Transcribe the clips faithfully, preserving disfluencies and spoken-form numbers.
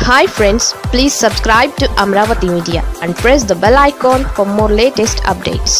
Hi friends, please subscribe to Amaravathi Media and press the bell icon for more latest updates.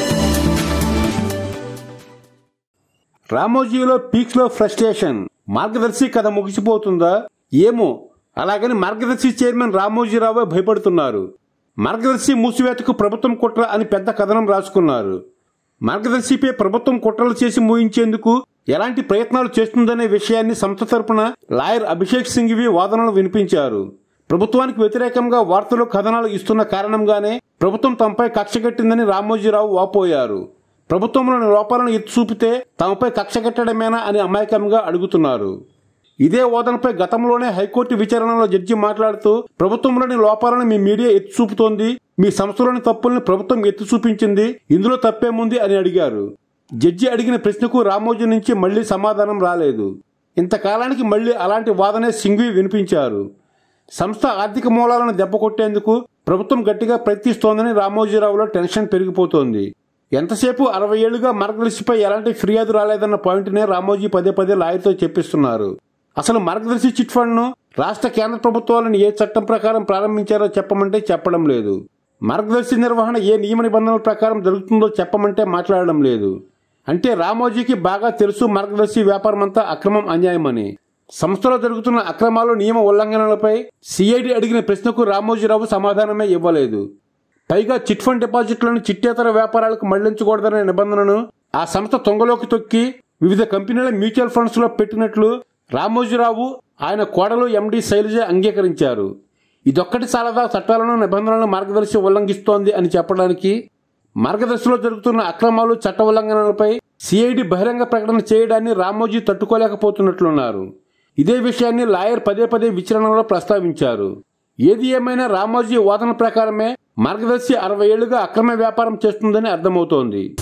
రామోజీలో peaks లో frustration. Margadarsi కథ ముగిసిపోతుందా ఏమో. అలాగని మార్గదర్శి chairman Ramoji Rao భయపడుతున్నారు. మార్గదర్శి మూసివేతకు ప్రభుత్వం కుట్ర అని పెద్ద కథనం రాసుకున్నారు. మార్గదర్శిపై ప్రభుత్వం కుట్రలు చేసి మూయించేందుకు ఎలాంటి ప్రయత్నాలు చేస్తుందనే విషయాన్ని సంస్థ తరపున లాయర్ అభిషేక్ సింఘవి వాదనలు వినిపించారు. ప్రభుత్వానికి వ్యతిరేకంగా వార్తలు కథనాలు ఇస్తున్న కారణంగానే ప్రభుత్వం తమపై కక్ష కట్టిందని రామోజీరావు వాపోయారు. ప్రభుత్వంలోని లోపాలను ఎత్తి చూపితే తమపై కక్ష కట్టడమేనా అని అమాయకంగా అడుగుతున్నారు. ఇదే వాదనపై గతంలోనే హైకోర్టు విచారణలో జడ్జి మాట్లాడుతూ ప్రభుత్వంలోని లోపాలను మీ మీడియా ఎత్తి చూపుతోంది, మీ సంస్థలోని తప్పుల్ని ప్రభుత్వం ఎత్తి చూపించింది, ఇందులో తప్పేముంది అని అడిగారు. జడ్జి అడిగిన ప్రశ్నకు రామోజీ నుంచి మళ్లీ సమాధానం రాలేదు. ఇంతకాలానికి మళ్లీ అలాంటి వాదనే సింఘవి వినిపించారు. సంస్థ ఆర్థిక మూలాలను దెబ్బకొట్టేందుకు ప్రభుత్వం గట్టిగా ప్రయత్నిస్తోందని రామోజీరావులో టెన్షన్ పెరిగిపోతోంది. ఎంతసేపు అరవై ఏళ్లుగా మార్గదర్శిపై ఎలాంటి ఫిర్యాదు రాలేదన్న పాయింట్నే రామోజీ పదే పదే లాయర్తో చెప్పిస్తున్నారు. అసలు మార్గదర్శి చిట్ ఫండ్ ను రాష్ట్ర కేంద్ర ప్రభుత్వాలను ఏ చట్టం ప్రకారం ప్రారంభించారో చెప్పమంటే చెప్పడం లేదు. మార్గదర్శి నిర్వహణ ఏ నియమ నిబంధనల ప్రకారం జరుగుతుందో చెప్పమంటే మాట్లాడడం లేదు. అంటే రామోజీకి బాగా తెలుసు మార్గదర్శి వ్యాపారం అంతా అక్రమం, అన్యాయమని. సంస్థలో జరుగుతున్న అక్రమాలు, నియమ ఉల్లంఘనలపై సిఐడి అడిగిన ప్రశ్నకు రామోజీరావు సమాధానమే ఇవ్వలేదు. పైగా చిట్ ఫండ్ డిపాజిట్లను చిట్టేతర వ్యాపారాలకు మళ్లించకూడదనే నిబంధనను ఆ సంస్థ తొంగలోకి తొక్కి వివిధ కంపెనీల మ్యూచువల్ ఫండ్స్ లో పెట్టినట్లు రామోజీరావు, ఆయన కోడలు ఎండి శైలజ అంగీకరించారు. ఇదొక్కటి చాలదా చట్టాలను, నిబంధనలను మార్గదర్శి ఉల్లంఘిస్తోంది అని చెప్పడానికి? మార్గదర్శిలో జరుగుతున్న అక్రమాలు, చట్ట ఉల్లంఘనలపై సిఐడి బహిరంగ ప్రకటన చేయడాన్ని రామోజీ తట్టుకోలేకపోతున్నట్లున్నారు. ఇదే విషయాన్ని లాయర్ పదే పదే విచారణలో ప్రస్తావించారు. ఏది ఏమైనా రామోజీ వాదన ప్రకారమే మార్గదర్శి అరవై ఏళ్లుగా అక్రమ వ్యాపారం చేస్తుందని అర్థమవుతోంది.